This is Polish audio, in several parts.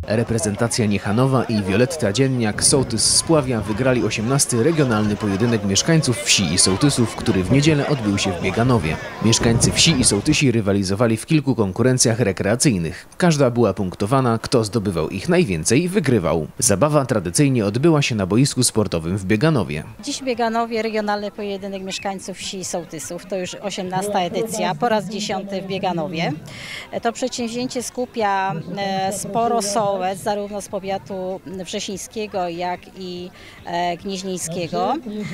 Reprezentacja Niechanowa i Wioletta Dzienniak, sołtys z Spławia, wygrali 18. regionalny pojedynek mieszkańców wsi i sołtysów, który w niedzielę odbył się w Bieganowie. Mieszkańcy wsi i sołtysi rywalizowali w kilku konkurencjach rekreacyjnych. Każda była punktowana, kto zdobywał ich najwięcej, wygrywał. Zabawa tradycyjnie odbyła się na boisku sportowym w Bieganowie. Dziś w Bieganowie regionalny pojedynek mieszkańców wsi i sołtysów. To już 18. edycja, po raz 10. w Bieganowie. To przedsięwzięcie skupia sporo sołec, zarówno z powiatu wrzesińskiego, jak i gnieźnieńskiego.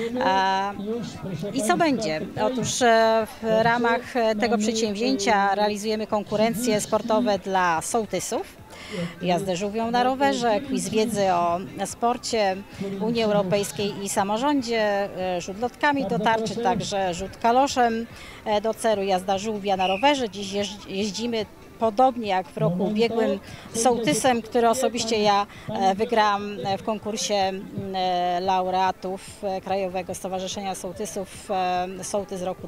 I co będzie? Otóż w ramach tego przedsięwzięcia realizujemy konkurencje sportowe dla sołtysów. Jazdę żółwią na rowerze, quiz wiedzy o sporcie, Unii Europejskiej i samorządzie, rzut lotkami do tarczy, także rzut kaloszem do ceru, jazda żółwia na rowerze. Dziś jeździmy podobnie jak w roku ubiegłym sołtysem, który osobiście ja wygrałam w konkursie laureatów Krajowego Stowarzyszenia Sołtysów Sołtys roku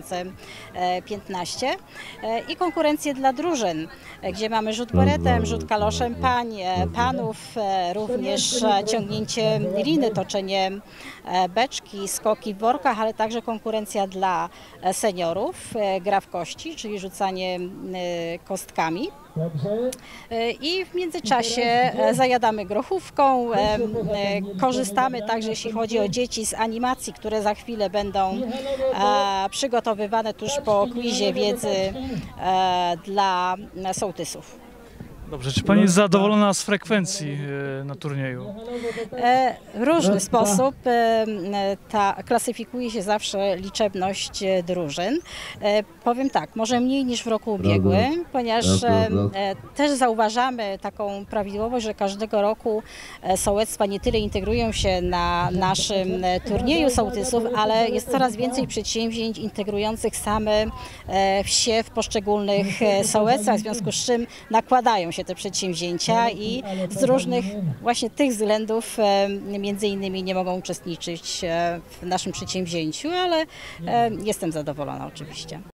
2015 i konkurencje dla drużyn, gdzie mamy rzut beretem, rzut kaloszem panów, również ciągnięcie liny, toczenie beczki, skoki w workach, ale także konkurencja dla seniorów, gra w kości, czyli rzucanie kostkami. I w międzyczasie zajadamy grochówką, korzystamy także, jeśli chodzi o dzieci, z animacji, które za chwilę będą przygotowywane tuż po quizie wiedzy dla sołtysów. Dobrze, czy Pani jest zadowolona z frekwencji na turnieju? W różny sposób klasyfikuje się zawsze liczebność drużyn. Powiem tak, może mniej niż w roku ubiegłym, ponieważ też zauważamy taką prawidłowość, że każdego roku sołectwa nie tyle integrują się na naszym turnieju sołtysów, ale jest coraz więcej przedsięwzięć integrujących same wsie w poszczególnych sołectwach, w związku z czym nakładają się te przedsięwzięcia i z różnych właśnie tych względów między innymi nie mogą uczestniczyć w naszym przedsięwzięciu, ale jestem zadowolona oczywiście.